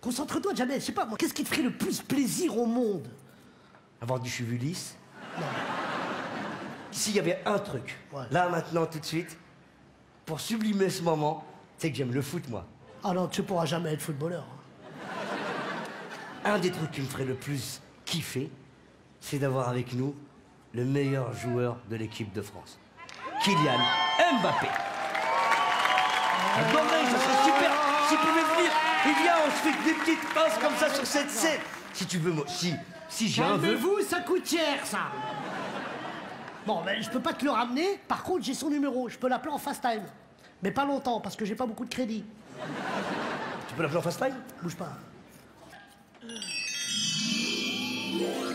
Concentre-toi, Jamel. Je sais pas, moi, qu'est-ce qui te ferait le plus plaisir au monde? Avoir du cheveu lisse. Non. S'il y avait un truc, Ouais. là, maintenant, tout de suite, pour sublimer ce moment, c'est que j'aime le foot, moi. Ah non, tu pourras jamais être footballeur. Un des trucs qui me ferait le plus kiffer, c'est d'avoir avec nous le meilleur joueur de l'équipe de France. Kylian Mbappé. Adorerais, ça serait super. S'il pouvait venir, il vient, on se fait des petites passes comme ça sur cette scène. Si tu veux, moi, si j'ai un vœu. Calmez-vous, ça coûte cher, ça. Bon, ben, je peux pas te le ramener. Par contre, j'ai son numéro. Je peux l'appeler en fast time. Mais pas longtemps, parce que j'ai pas beaucoup de crédit. Tu peux l'appeler en fast time? Bouge pas.